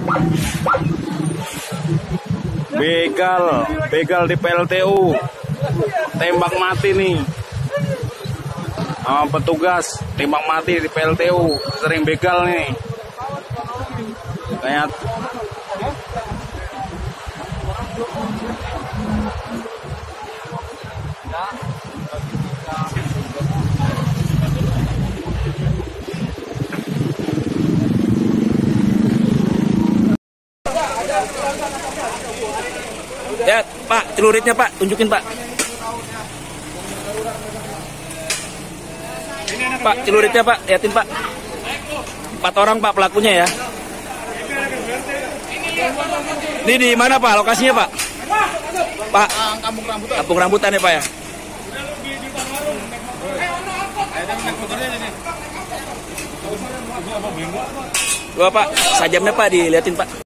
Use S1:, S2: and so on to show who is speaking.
S1: Begal di PLTU. Tembak mati nih. Petugas tembak mati di PLTU. Sering begal nih. Kayak
S2: ya, Pak, celuritnya Pak, tunjukin Pak. Pak, celuritnya Pak, liatin Pak. 4 orang Pak pelakunya ya. Ini di mana Pak lokasinya Pak? Pak, Kampung Rambutan ya Pak ya. Coba Pak, sajamnya Pak diliatin Pak.